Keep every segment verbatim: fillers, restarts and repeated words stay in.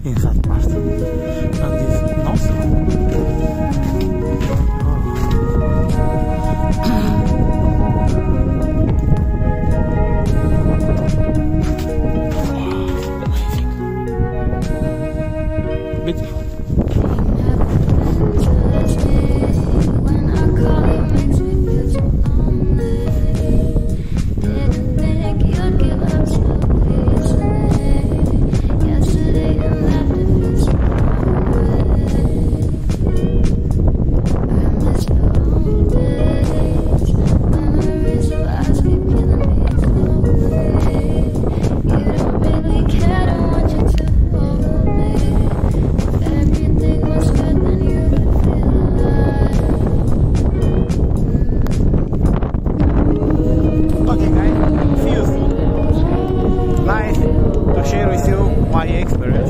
in that part. And this nostril. Beautiful. My experience.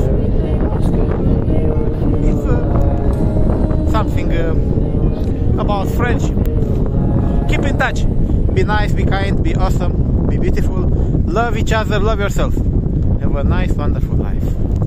It's uh, something uh, about friendship. Keep in touch. Be nice, be kind, be awesome, be beautiful. Love each other, love yourself. Have a nice, wonderful life.